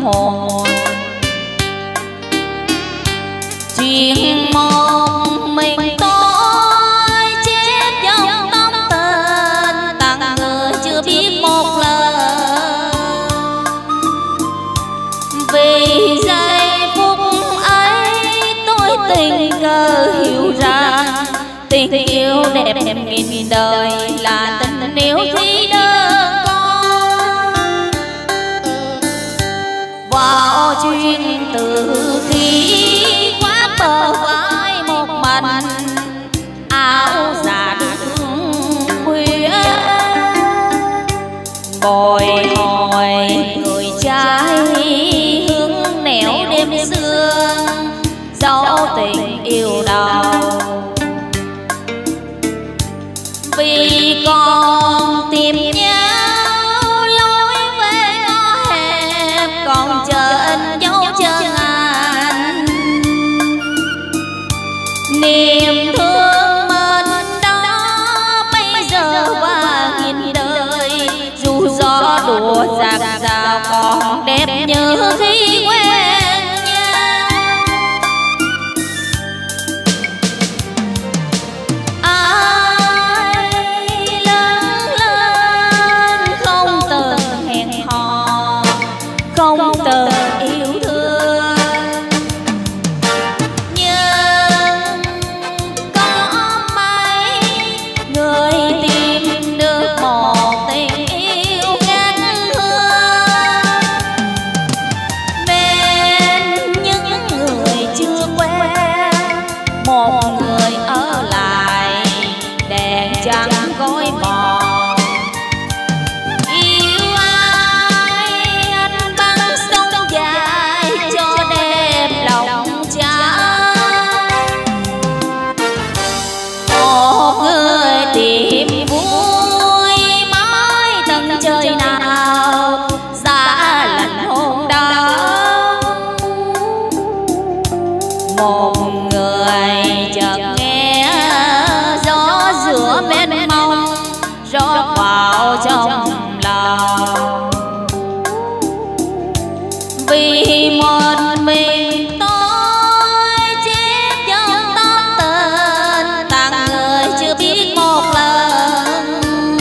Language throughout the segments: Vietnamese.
hồn. Chuyện một mình tôi chép trong tóc tên, tặng người chưa biết một lời. Vì giây phút ấy tôi tình cờ hiểu ra, tình yêu đẹp nghìn đời là tình yêu khi đơn con. Vào chuyện từ khi qua bờ vai một mình, áo dạ đường khuya bồi hồi người trai hướng nẻo đêm xưa, dấu tình yêu đầu. Vì còn tìm nhau lối về ngõ hẹp, còn chờ anh dấu chân anh. Niềm thương mình đó bây giờ và nghìn đời, dù gió đùa giạt rào còn đẹp như khi quen nhau. Ai lớn lên không từng hẹn hò, không từng yêu thương, nhưng có mấy người tìm được một tình yêu ngát hương. Bên những người chưa quen, một người ở lại đèn trắng gói mòn. Yêu ai anh băng sông dài cho đẹp lòng trai. Một người tìm vui mãi tận trời nào, xa lạnh hôm đó. Một người chợt nghe gió giữa mênh mông rót vào trong lòng. Vì một mình tôi chép trong tóc tên, tặng người chưa biết một lần.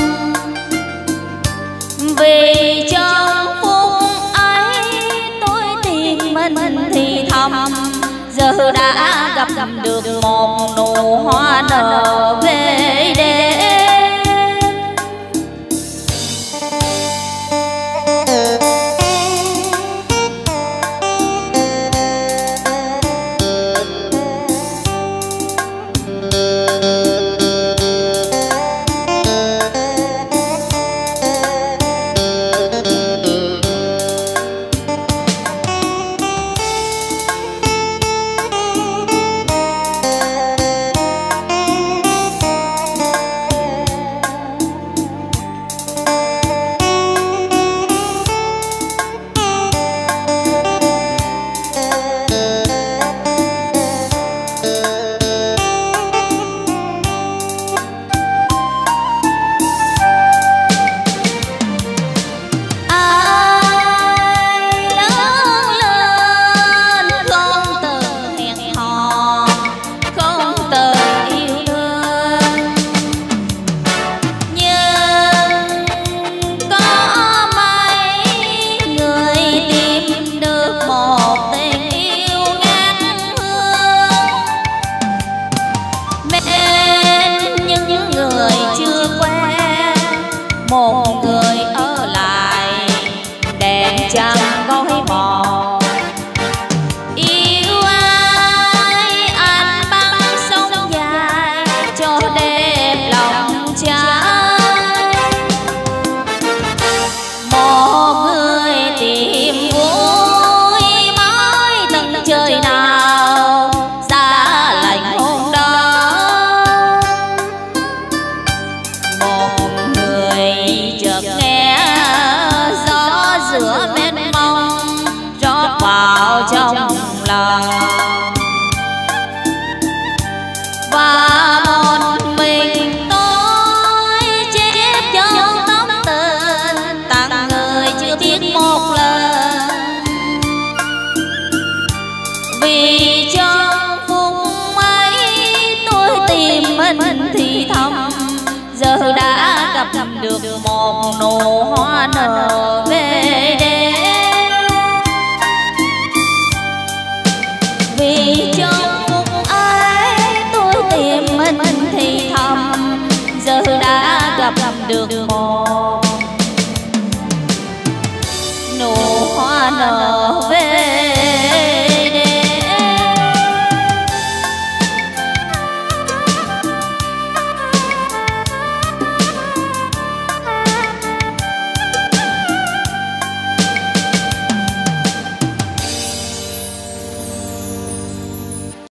Vì trong phút ấy tôi tìm mình thì thầm, giờ đã gặp được một nụ hoa nở về đêm. Một người ở lại đèn trắng gói mòn. Yêu ai anh băng sông dài cho đẹp lòng trai. Một người tìm vui mãi tận trời nào, xa lạnh hôm đó. Một người chợt nghe gió giữa mênh mông rót vào trong lòng. Và một mình tôi chép trong tóc tên, tặng người chưa biết một lần. một nụ hoa nở về đêm. Vì trong phút ấy tôi tìm mình thì thầm, giờ đã gặp được